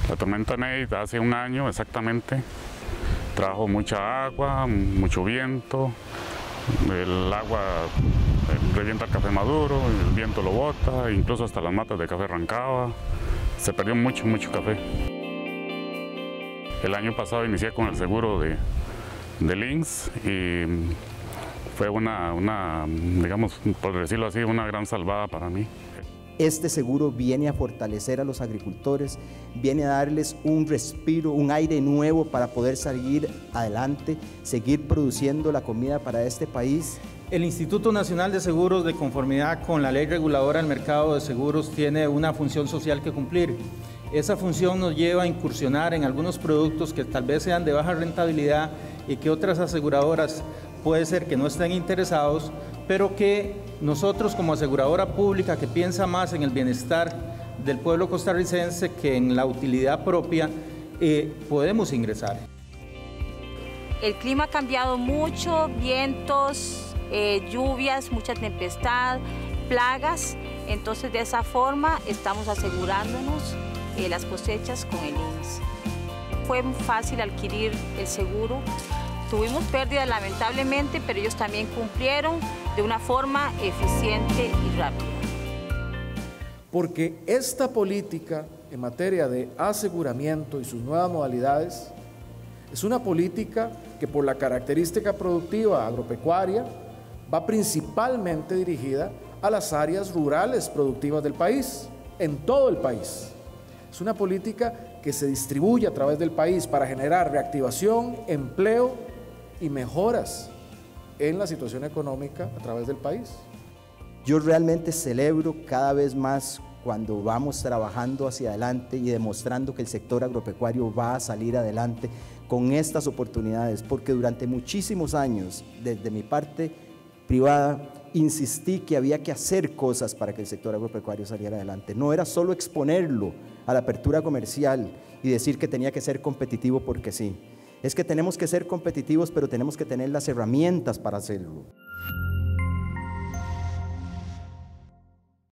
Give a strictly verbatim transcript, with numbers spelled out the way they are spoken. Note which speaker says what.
Speaker 1: La tormenta Nate hace un año exactamente trajo mucha agua, mucho viento, el agua revienta el café maduro, el viento lo bota, incluso hasta las matas de café arrancaba, se perdió mucho, mucho café. El año pasado inicié con el seguro de, de Lynx y fue una, una, digamos, por decirlo así, una gran salvada para mí.
Speaker 2: Este seguro viene a fortalecer a los agricultores, viene a darles un respiro, un aire nuevo para poder seguir adelante, seguir produciendo la comida para este país.
Speaker 3: El Instituto Nacional de Seguros, de conformidad con la Ley Reguladora del Mercado de Seguros, tiene una función social que cumplir. Esa función nos lleva a incursionar en algunos productos que tal vez sean de baja rentabilidad y que otras aseguradoras puede ser que no estén interesados, pero que nosotros como aseguradora pública que piensa más en el bienestar del pueblo costarricense que en la utilidad propia, eh, podemos ingresar.
Speaker 4: El clima ha cambiado mucho, vientos, eh, lluvias, mucha tempestad, plagas, entonces de esa forma estamos asegurándonos eh, las cosechas con el I N S. Fue fácil adquirir el seguro. Tuvimos pérdidas lamentablemente, pero ellos también cumplieron de una forma eficiente y rápida.
Speaker 5: Porque esta política en materia de aseguramiento y sus nuevas modalidades es una política que por la característica productiva agropecuaria va principalmente dirigida a las áreas rurales productivas del país, en todo el país. Es una política que se distribuye a través del país para generar reactivación, empleo y mejoras en la situación económica a través del país.
Speaker 2: Yo realmente celebro cada vez más cuando vamos trabajando hacia adelante y demostrando que el sector agropecuario va a salir adelante con estas oportunidades, porque durante muchísimos años, desde mi parte privada, insistí que había que hacer cosas para que el sector agropecuario saliera adelante. No era solo exponerlo a la apertura comercial y decir que tenía que ser competitivo porque sí. Es que tenemos que ser competitivos, pero tenemos que tener las herramientas para hacerlo.